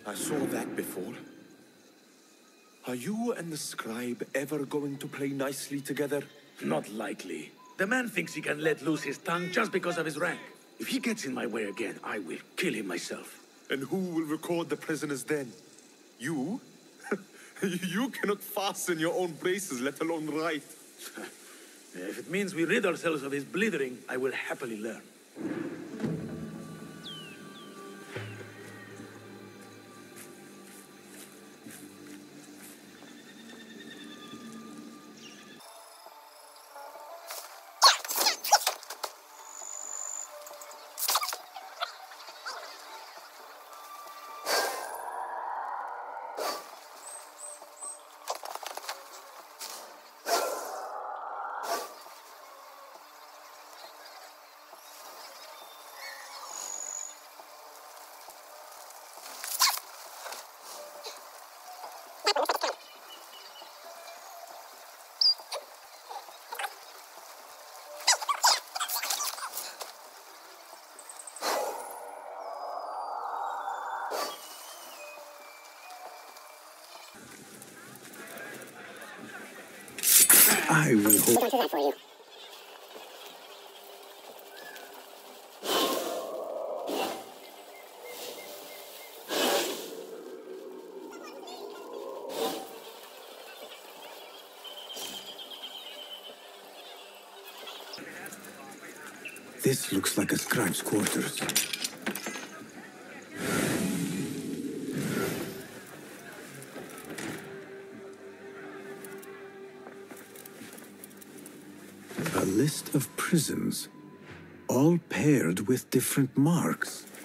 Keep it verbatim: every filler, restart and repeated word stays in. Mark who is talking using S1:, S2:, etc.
S1: I saw that before. Are you and the scribe ever going to play nicely together?
S2: Not likely. The man thinks he can let loose his tongue just because of his rank. If he gets in my way again, I will kill him myself.
S1: And who will record the prisoners then? You? You cannot fasten your own braces, let alone write.
S2: If it means we rid ourselves of his blithering, I will happily learn.
S3: I will hold
S4: that for you.
S3: This looks like a scribe's quarters. A list of prisons, all paired with different marks.